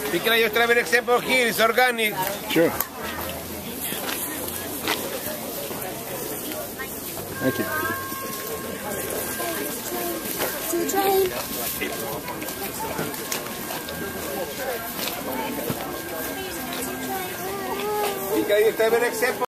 Can I just have an example here? It's organic. Sure. Thank you. Can I just have an example?